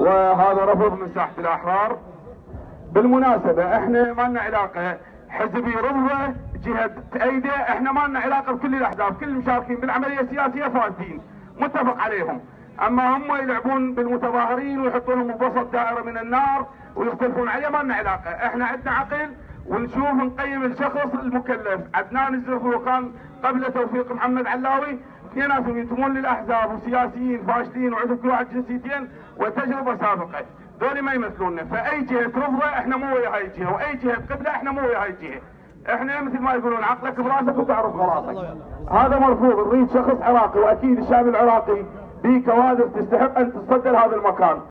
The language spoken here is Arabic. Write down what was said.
وهذا رفض من ساحة الأحرار. بالمناسبة احنا ما لنا علاقة حزب يرفضه جهة تأيده، احنا ما لنا علاقة بكل الأحزاب، كل المشاركين بالعملية السياسية فاسدين متفق عليهم، اما هم يلعبون بالمتظاهرين ويحطونهم بوسط دائرة من النار ويختلفون عليه ما لنا علاقة. احنا عندنا عقل ونشوف نقيم الشخص المكلف. عدنان الزرقوقان قبل توفيق محمد علاوي اثنيناتهم ينتمون للاحزاب وسياسيين فاشلين وعندهم كل واحد جنسيتين وتجربه سابقه، دول ما يمثلوننا، فاي جهه ترفضه احنا مو ويا هاي الجهه، واي جهه تقبله احنا مو ويا هاي الجهه. احنا مثل ما يقولون عقلك براسك وتعرف غلطك. هذا مرفوض، نريد شخص عراقي، واكيد الشعب العراقي به كوادر تستحق ان تتصدر هذا المكان.